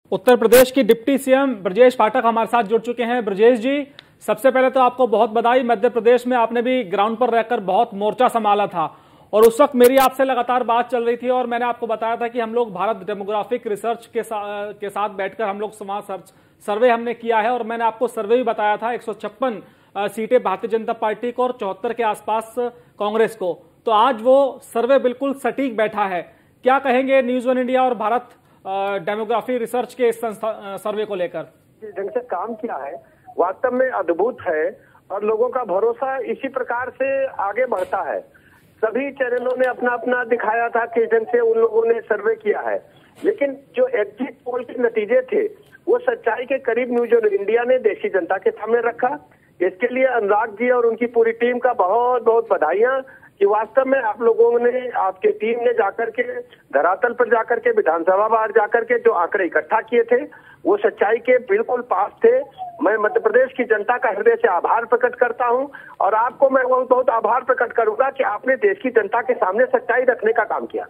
उत्तर प्रदेश की deputy CM Brajesh Pathak हमारे साथ जुड़ चुके हैं। ब्रजेश जी, सबसे पहले तो आपको बहुत बधाई। मध्य प्रदेश में आपने भी ग्राउंड पर रहकर बहुत मोर्चा संभाला था और उस वक्त मेरी आपसे लगातार बात चल रही थी और मैंने आपको बताया था कि हम लोग भारत डेमोग्राफिक रिसर्च के साथ बैठकर हम लोग समाज सर्वे हमने किया है और मैंने आपको सर्वे भी बताया था 156 सीटें भारतीय जनता पार्टी को और 74 के आसपास कांग्रेस को। तो आज वो सर्वे बिल्कुल सटीक बैठा है। क्या कहेंगे न्यूज वन इंडिया और भारत डेमोग्राफी रिसर्च के इस सर्वे को लेकर? ढंग से काम किया है, वास्तव में अद्भुत है और लोगों का भरोसा इसी प्रकार से आगे बढ़ता है। सभी चैनलों ने अपना अपना दिखाया था कि ढंग से उन लोगों ने सर्वे किया है, लेकिन जो एग्जिट पोल के नतीजे थे वो सच्चाई के करीब न्यूज वन इंडिया ने देशी जनता के सामने रखा। इसके लिए अनुराग जी और उनकी पूरी टीम का बहुत बहुत बधाइयां कि वास्तव में आप लोगों ने, आपके टीम ने जाकर के धरातल पर जाकर के विधानसभा बाहर जाकर के जो आंकड़े इकट्ठा किए थे वो सच्चाई के बिल्कुल पास थे। मैं मध्य प्रदेश की जनता का हृदय से आभार प्रकट करता हूं और आपको मैं बहुत बहुत आभार प्रकट करूंगा कि आपने देश की जनता के सामने सच्चाई रखने का काम किया।